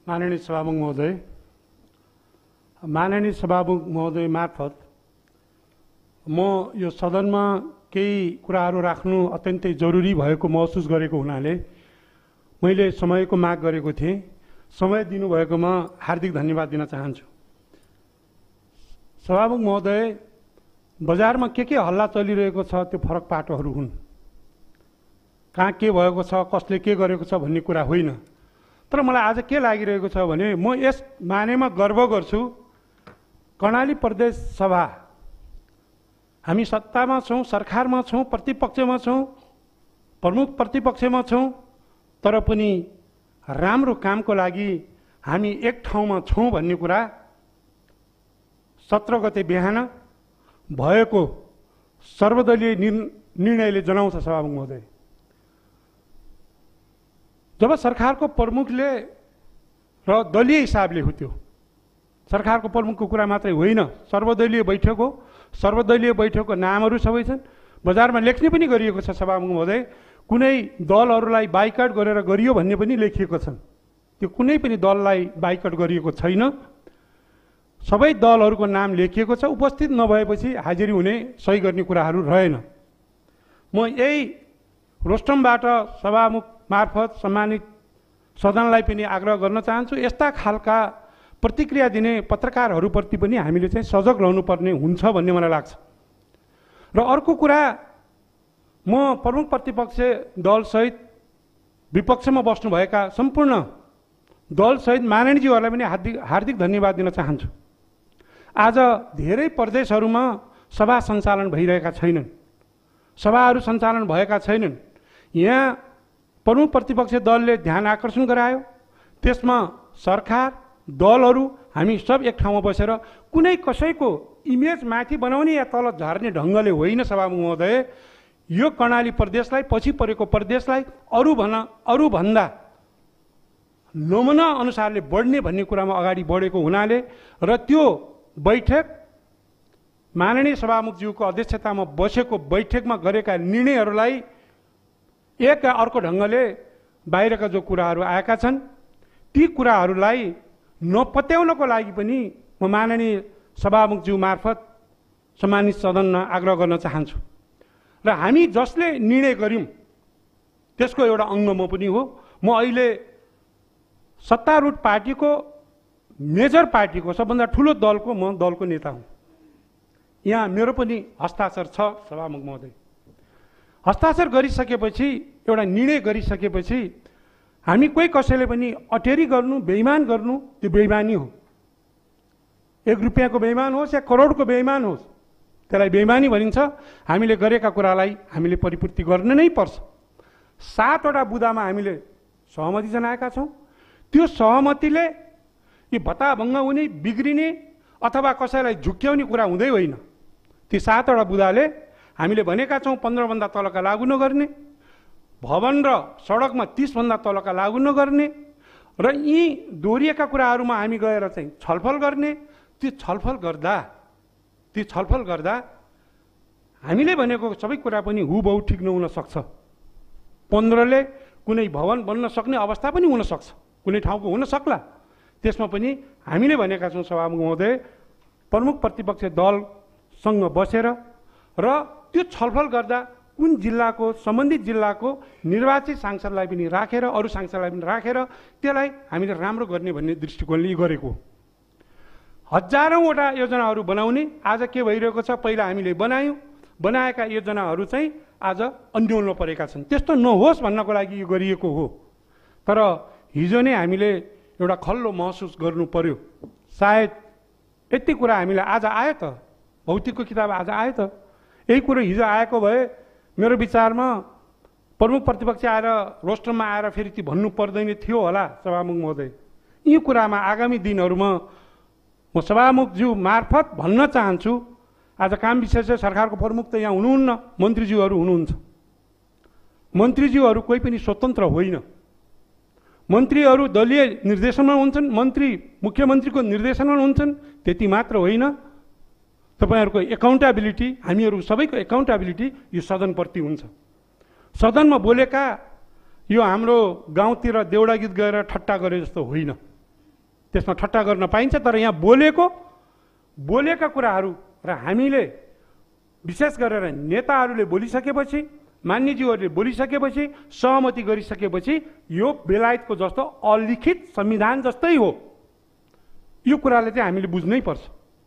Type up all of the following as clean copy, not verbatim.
माननीय सभामुख महोदय, माननीय सभामुख महोदय मार्फत म यो सदनमा केही कुराहरू राख्नु अत्यन्तै जरुरी भएको महसुस गरेको हुनाले मैले समयको माग गरेको थिएँ। समय दिनुभएकोमा हार्दिक धन्यवाद दिन चाहन्छु। सभामुख महोदय, बजारमा के हल्ला चलिरहेको छ त्यो फरक पाटोहरू हुन्। कहाँ के भएको छ, कसले के गरेको छ भन्ने कुरा होइन। तर मलाई आज के लागिरहेको छ भने म यस मानेमा गर्व गर्छु, कर्णाली प्रदेश सभा हामी सत्तामा छौँ, सरकारमा छौँ, प्रतिपक्षमा छौँ, प्रमुख प्रतिपक्षमा छौँ, तर पनि राम्रो कामको लागि हामी एक ठाउँमा छौँ भन्ने कुरा 17 गते बिहान भएको सर्वदलीय निर्णयले जनाउँछ। सभामुख महोदय, जब सरकारको प्रमुखले र दलीय हिसाबले हो, त्यो सरकारको प्रमुखको कुरा मात्रै होइन, सर्वदलीय बैठक हो। सर्वदलीय बैठकको नामहरू सबै छन्, बजारमा लेख्ने पनि गरिएको छ। सभामुख महोदय, कुनै दलहरूलाई बाइकआउट गरेर गरियो भन्ने पनि लेखिएको छ। त्यो कुनै पनि दललाई बाइकआउट गरिएको छैन। सबै दलहरूको नाम लेखिएको छ। उपस्थित नभएपछि हाजिरी हुने, सही गर्ने कुराहरू रहेन। म यही रोस्टमबाट सभामुख मार्फत सम्मानित सदनलाई पनि आग्रह गर्न चाहन्छु, यस्ता खालका प्रतिक्रिया दिने पत्रकारहरूप्रति पनि हामीले चाहिँ सजग रहनुपर्ने हुन्छ भन्ने मलाई लाग्छ। र अर्को कुरा, म प्रमुख प्रतिपक्ष दलसहित विपक्षमा बस्नुभएका सम्पूर्ण दलसहित माननीयज्यूहरूलाई पनि हार्दिक धन्यवाद दिन चाहन्छु। आज धेरै प्रदेशहरूमा सभा सञ्चालन भइरहेका छैनन्, सभाहरू सञ्चालन भएका छैनन्। यहाँ प्रमुख प्रतिपक्ष दलले ध्यान आकर्षण गरायो, त्यसमा सरकार, दलहरू हामी सब एक ठाउँमा बसेर कुनै कसैको इमेज माथि बनाउने या तल झार्ने ढङ्गले होइन। सभामुख महोदय, यो कर्णाली प्रदेशलाई, पछि परेको प्रदेशलाई अरूभन्दा नमुना अनुसारले बढ्ने भन्ने कुरामा अगाडि बढेको हुनाले र त्यो बैठक माननीय सभामुखज्यूको अध्यक्षतामा बसेको बैठकमा गरेका निर्णयहरूलाई एक अर्को ढङ्गले बाहिरका जो कुराहरू आएका छन् ती कुराहरूलाई नपत्याउनको लागि पनि म माननीय सभामुखज्यू मार्फत सम्मानित सदनमा आग्रह गर्न चाहन्छु। र हामी जसले निर्णय गर्यौँ त्यसको एउटा अङ्ग म पनि हो। म अहिले सत्तारूढ पार्टीको, मेजर पार्टीको, सबभन्दा ठुलो दलको म दलको नेता हुँ। यहाँ मेरो पनि हस्ताक्षर छ। सभामुख महोदय, हस्ताक्षर गरिसकेपछि, एउटा निर्णय गरिसकेपछि हामी कोही कसैले पनि अटेरी गर्नु, बेइमान गर्नु, त्यो बेइमानी हो। 1 रुपियाँको बेइमान होस् या करोडको बेइमान होस्, त्यसलाई बेइमानी भनिन्छ। हामीले गरेका कुरालाई हामीले परिपूर्ति गर्न नै पर्छ। 7 वटा बुदामा हामीले सहमति जनाएका छौँ। त्यो सहमतिले यी भत्ताभङ्ग हुने, बिग्रिने अथवा कसैलाई झुक्क्याउने कुरा हुँदै होइन। ती 7 वटा बुदाले हामीले भनेका छौँ 15 भन्दा तलका लागू नगर्ने, भवन र सडकमा 30 भन्दा तलका लागू नगर्ने, र यी दोहोरिएका कुराहरूमा हामी गएर चाहिँ छलफल गर्ने। त्यो छलफल गर्दा हामीले भनेको सबै कुरा पनि हुबहु ठिक नहुन सक्छ। 15 ले कुनै भवन बन्न सक्ने अवस्था पनि हुन सक्छ, कुनै ठाउँको हुन सक्ला। त्यसमा पनि हामीले भनेका छौँ सभामुख महोदय, प्रमुख प्रतिपक्ष दलसँग बसेर र त्यो छलफल गर्दा कुन जिल्लाको, सम्बन्धित जिल्लाको निर्वाचित सांसदलाई पनि राखेर, अरू सांसदलाई पनि राखेर त्यसलाई हामीले राम्रो गर्ने भन्ने दृष्टिकोणले गरेको। हजारौँवटा योजनाहरू बनाउने, आज के भइरहेको छ, पहिला हामीले बनाएका योजनाहरू चाहिँ आज अन्योलमा परेका छन्। त्यस्तो नहोस् भन्नको लागि यो गरिएको हो। तर हिजो नै हामीले एउटा खल्लो महसुस गर्नु पर्यो। सायद यति कुरा हामीलाई आज आयो त, भौतिकको किताब आज आयो त, यही कुरो हिजो आएको भए मेरो विचारमा प्रमुख प्रतिपक्ष आएर रोस्टरमा आएर फेरि ती भन्नु पर्दैन थियो होला। सभामुख महोदय, यी कुरामा आगामी दिनहरूमा म सभामुखज्यू मार्फत भन्न चाहन्छु, आज काम विशेष सरकारको प्रमुख त यहाँ हुनुहुन्न, मन्त्रीज्यूहरू हुनुहुन्छ। मन्त्रीज्यूहरू कोही पनि स्वतन्त्र होइन। मन्त्रीहरू दलीय निर्देशनमा हुन्छन्, मन्त्री मुख्यमन्त्रीको निर्देशनमा हुन्छन्। त्यति मात्र होइन, तपाईहरुको एकाउन्टेबिलिटी, हामीहरु सबैको एकाउन्टेबिलिटी यो सदनप्रति हुन्छ। सदनमा बोलेका यो हाम्रो गाउँतिर देउडा गीत गएर ठट्टा गरे जस्तो होइन। त्यसमा ठट्टा गर्न पाइन्छ, तर यहाँ बोलेका कुराहरू र हामीले विशेष गरेर नेताहरूले बोलिसकेपछि, मान्यज्यूहरूले बोलिसकेपछि, सहमति गरिसकेपछि यो बेलायतको जस्तो अलिखित संविधान जस्तै हो। यो कुराले चाहिँ हामीले बुझ्नै पर्छ।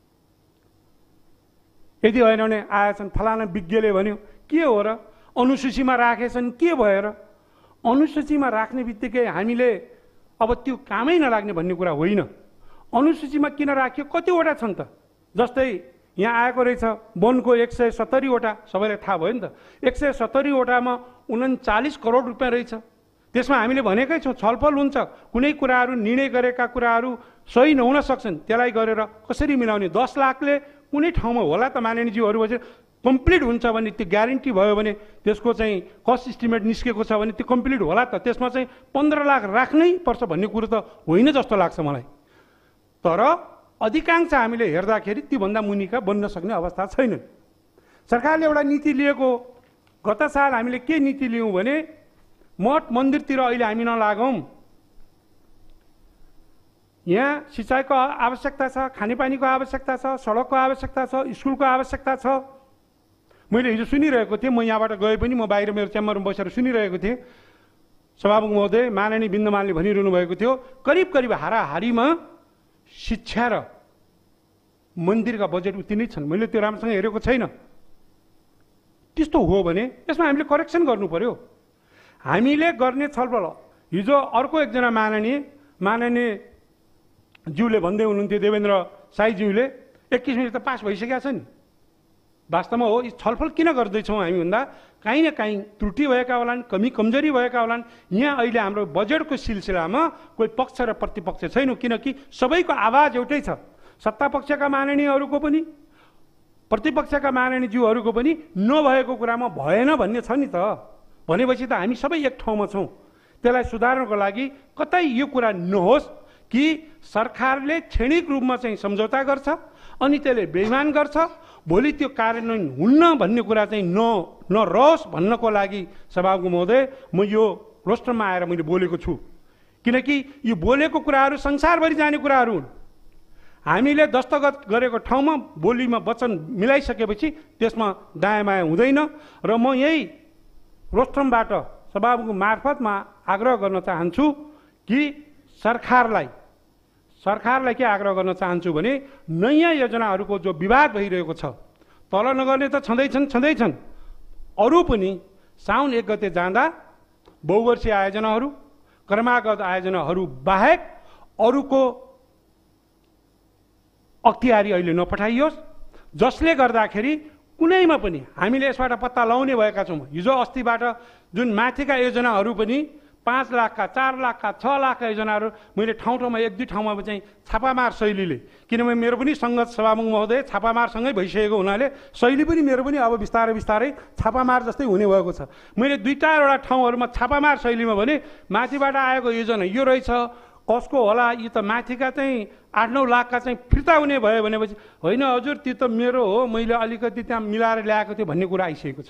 यदि होइन भने आएछन् फलाना विज्ञले भन्यो के हो र, अनुसूचीमा राखेछन् के भयो र, अनुसूचीमा राख्ने बित्तिकै हामीले अब त्यो कामै नलाग्ने भन्ने कुरा होइन। अनुसूचीमा किन राख्यो, कतिवटा छन् त, जस्तै यहाँ आएको रहेछ वनको 170 वटा, सबैलाई थाहा भयो नि त। 170 वटामा 39 करोड रुपियाँ रहेछ। त्यसमा हामीले भनेकै छौँ छलफल हुन्छ, कुनै कुराहरू निर्णय गरेका कुराहरू सही नहुन सक्छन्, त्यसलाई गरेर कसरी मिलाउने। 10 लाखले कुनै ठाउँमा होला त माननीयज्यूहरू बसेर कम्प्लिट हुन्छ भने, त्यो ग्यारेन्टी भयो भने, त्यसको चाहिँ कस्ट इस्टिमेट निस्केको छ भने त्यो कम्प्लिट होला त। त्यसमा चाहिँ 15 लाख राख्नै पर्छ भन्ने कुरो त होइन जस्तो लाग्छ मलाई। तर अधिकांश हामीले हेर्दाखेरि त्योभन्दा मुनिका बन्न सक्ने अवस्था छैन। सरकारले एउटा नीति लिएको, गत साल हामीले के नीति लियौँ भने मठ मन्दिरतिर अहिले हामी नलागौँ, यहाँ सिँचाइको आवश्यकता छ, खानेपानीको आवश्यकता छ, सडकको आवश्यकता छ, स्कुलको आवश्यकता छ। मैले हिजो सुनिरहेको थिएँ, म यहाँबाट गए पनि म बाहिर मेरो च्याम्बरमा बसेर सुनिरहेको थिएँ। सभामुख महोदय माननीय बिन्दमानले भनिरहनु भएको थियो करिब करिब हाराहारीमा शिक्षा र मन्दिरका बजेट उति नै छन्। मैले त्यो राम्रोसँग हेरेको छैन। त्यस्तो हो भने यसमा हामीले करेक्सन गर्नु पर्यो। हामीले गर्ने छलफल, हिजो अर्को एकजना माननीय ज्यूले भन्दै हुनुहुन्थ्यो, देवेन्द्र साईज्यूले 21 मिनट त पास भइसकेका छ नि। वास्तवमा हो, यी छलफल किन गर्दैछौँ हामी भन्दा काहीँ न काहीँ त्रुटि भएका होलान्, कमजोरी भएका होलान्। यहाँ अहिले हाम्रो बजेटको सिलसिलामा कोही पक्ष र प्रतिपक्ष छैन, किनकि सबैको आवाज एउटै छ। सत्ता पक्षका माननीयहरूको पनि, प्रतिपक्षका माननीयज्यूहरूको पनि नभएको कुरामा भएन भन्ने छ नि त। भनेपछि त हामी सबै एक ठाउँमा छौँ। त्यसलाई सुधार्नको लागि कतै यो कुरा नहोस् कि सरकारले क्षणिक रूपमा चाहिँ सम्झौता गर्छ अनि त्यसले बेइमान गर्छ, भोलि त्यो कार्यान्वयन हुन्न भन्ने कुरा चाहिँ नरहोस् भन्नको लागि सभामुख महोदय म यो रोस्टरमा आएर मैले बोलेको छु। किनकि यो बोलेको कुराहरू संसारभरि जाने कुराहरू हुन्। हामीले दस्तखत गरेको ठाउँमा बोलीमा वचन मिलाइसकेपछि त्यसमा दायाँ बायाँ हुँदैन। र म यही रोस्टमबाट सभामुख मार्फतमा आग्रह गर्न चाहन्छु कि सरकारलाई के आग्रह गर्न चाहन्छु भने नयाँ योजनाहरूको जो विवाद भइरहेको छ, तल नगर्ने त छँदैछन्, अरू पनि साउन 1 गते जाँदा बहुवर्षीय आयोजनाहरू, क्रमागत आयोजनाहरू बाहेक अरूको अख्तियारी अहिले नपठाइयोस्, जसले गर्दाखेरि कुनैमा पनि हामीले यसबाट पत्ता लगाउने भएका छौँ। हिजो अस्तिबाट जुन माथिका योजनाहरू पनि 5 लाखका, 4 लाखका, 6 लाखका योजनाहरू मैले ठाउँमा 1-2 ठाउँमा चाहिँ छापामार शैलीले, किनभने मेरो पनि सङ्गत सभामुख महोदय छापामारसँगै भइसकेको हुनाले शैली पनि मेरो पनि अब बिस्तारै छापामार जस्तै हुने भएको छ। मैले 2-4वटा ठाउँहरूमा छापामार शैलीमा भने माथिबाट आएको योजना यो रहेछ, कसको होला, यो त माथिका चाहिँ 8-9 लाखका चाहिँ फिर्ता हुने भयो भनेपछि होइन हजुर त्यो त मेरो हो, मैले अलिकति त्यहाँ मिलाएर ल्याएको थियो भन्ने कुरा आइसकेको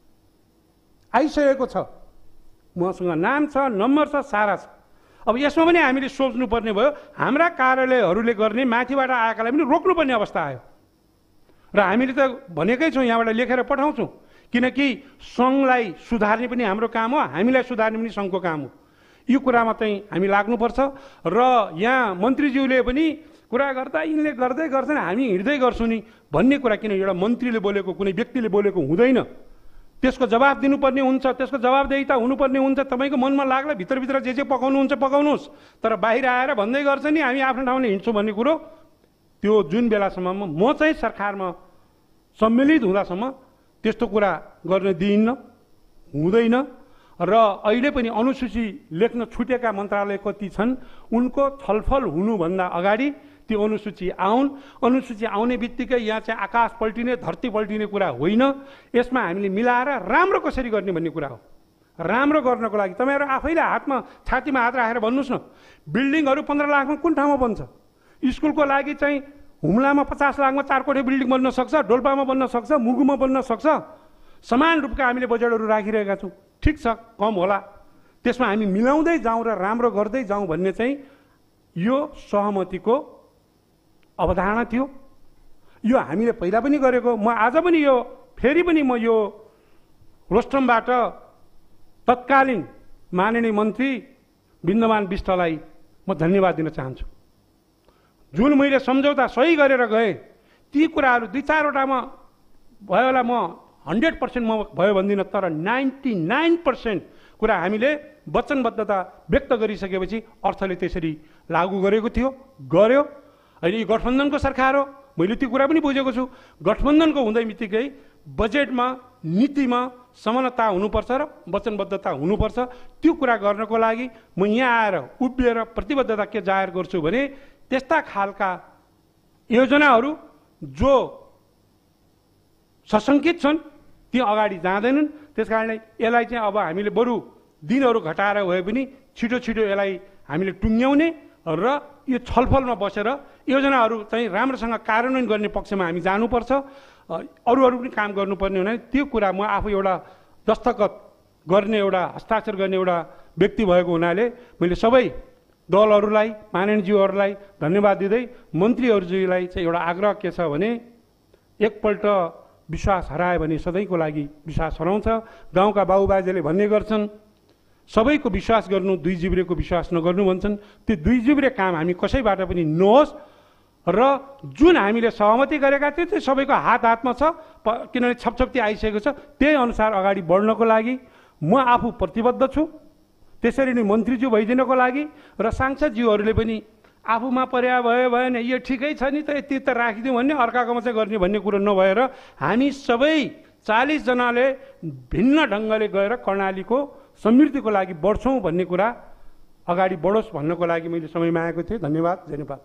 छ। मसँग नाम छ, नम्बर छ, सारा छ। अब यसमा पनि हामीले सोच्नुपर्ने भयो, हाम्रा कार्यालयहरूले गर्ने माथिबाट आएकालाई पनि रोक्नुपर्ने अवस्था आयो। र हामीले त भनेकै छौँ, यहाँबाट लेखेर पठाउँछौँ, किनकि सङ्घलाई सुधार्ने पनि हाम्रो काम हो, हामीलाई सुधार्ने पनि सङ्घको काम हो। यो कुरामा चाहिँ हामी लाग्नुपर्छ। र यहाँ मन्त्रीज्यूले पनि कुरा गर्दा यिनले गर्दै गर्छन्, हामी हिँड्दै गर्छौँ नि भन्ने कुरा, किन एउटा मन्त्रीले बोलेको, कुनै व्यक्तिले बोलेको हुँदैन। त्यसको जवाब दिनुपर्ने हुन्छ, त्यसको जवाबदेहिता हुनुपर्ने हुन्छ। तपाईँको मनमा लाग्ला भित्रभित्र जे पकाउनुहुन्छ पकाउनुहोस्, तर बाहिर आएर भन्दै गर्छ नि हामी आफ्नो ठाउँले हिँड्छौँ भन्ने कुरो, त्यो जुन बेलासम्म म चाहिँ सरकारमा सम्मिलित हुँदासम्म त्यस्तो कुरा गर्न दिइन्न, हुँदैन। र अहिले पनि अनुसूची लेख्न छुटेका मन्त्रालय कति छन्, उनको छलफल हुनुभन्दा अगाडि त्यो अनुसूची अनुसूची आउने बित्तिकै यहाँ चाहिँ आकाश पल्टिने, धरती पल्टिने कुरा होइन। यसमा हामीले मिलाएर राम्रो कसरी गर्ने भन्ने कुरा हो। राम्रो गर्नको लागि तपाईँहरू आफैले छातीमा हात राखेर भन्नुहोस् न, बिल्डिङहरू 15 लाखमा कुन ठाउँमा बन्छ? स्कुलको लागि चाहिँ हुम्लामा 50 लाखमा 4 कोठे बिल्डिङ बन्न सक्छ, डोल्पामा बन्न सक्छ, मुगुमा बन्न सक्छ। समान रूपका हामीले बजेटहरू राखिरहेका छौँ, ठिक छ, कम होला, त्यसमा हामी मिलाउँदै जाउँ र राम्रो गर्दै जाउँ भन्ने चाहिँ यो सहमतिको अवधारणा थियो। यो हामीले पहिला पनि गरेको, म आज पनि यो फेरि पनि म यो रोस्टमबाट तत्कालीन माननीय मन्त्री बिन्दमान विष्टलाई म धन्यवाद दिन चाहन्छु। जुन मैले सम्झौता सही गरेर गएँ, ती कुराहरू 2-4वटामा भयो होला, म 100% म भयो भन्दिनँ, तर 99% कुरा हामीले वचनबद्धता व्यक्त गरिसकेपछि अर्थले त्यसरी लागू गरेको थियो, गर्यो। अहिले यो गठबन्धनको सरकार हो, मैले त्यो कुरा पनि बुझेको छु। गठबन्धनको हुँदै बित्तिकै बजेटमा, नीतिमा समानता हुनुपर्छ र वचनबद्धता हुनुपर्छ। त्यो कुरा गर्नको लागि म यहाँ आएर उभिएर प्रतिबद्धता के जाहेर गर्छु भने त्यस्ता खालका योजनाहरू जो सशङ्कित छन् ती अगाडि जाँदैनन्। त्यसकारणले यसलाई चाहिँ अब हामीले बरु दिनहरू घटाएर भए पनि छिटो छिटो यसलाई हामीले टुङ्ग्याउने र यो छलफलमा बसेर योजनाहरू चाहिँ राम्रोसँग कार्यान्वयन गर्ने पक्षमा हामी जानुपर्छ। अरू पनि काम गर्नुपर्ने हुनाले त्यो कुरा म आफू एउटा दस्तखत गर्ने, एउटा हस्ताक्षर गर्ने एउटा व्यक्ति भएको हुनाले मैले सबै दलहरूलाई, माननीयज्यूहरूलाई धन्यवाद दिँदै मन्त्रीहरूज्यूलाई चाहिँ एउटा आग्रह के छ भने एकपल्ट विश्वास हरायो भने सधैँको लागि विश्वास हराउँछ। गाउँका बाबुबाजेले भन्ने गर्छन्, सबैको विश्वास गर्नु, दुई जिब्रेको विश्वास नगर्नु भन्छन्। त्यो दुई जिब्रे काम हामी कसैबाट पनि नहोस् र जुन हामीले सहमति गरेका थियौँ त्यो सबैको हात हातमा छ, किनभने छपछप्ती आइसकेको छ। त्यही अनुसार अगाडि बढ्नको लागि म आफू प्रतिबद्ध छु। त्यसरी नै मन्त्रीज्यू भइदिनको लागि र सांसदज्यूहरूले पनि आफूमा पर्या भयो भएन, यो ठिकै छ नि त, यति त राखिदिउँ भन्ने, अर्काकोमा चाहिँ गर्ने भन्ने कुरो नभएर हामी सबै 40 जनाले भिन्न ढङ्गले गएर कर्णालीको समृद्धिको लागि बढ्छौँ भन्ने कुरा अगाडि बढोस् भन्नको लागि मैले समय मागेको थिएँ। धन्यवाद। जय नेपाल।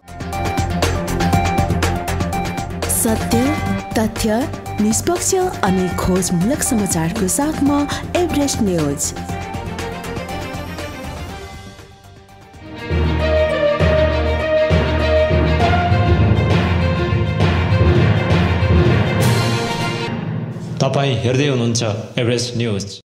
सत्य, तथ्य, निष्पक्ष अनि खोजमूलक समाचारको साथमा एभरेस्ट न्यूज। तपाईं हेर्दै हुनुहुन्छ एभरेस्ट न्यूज।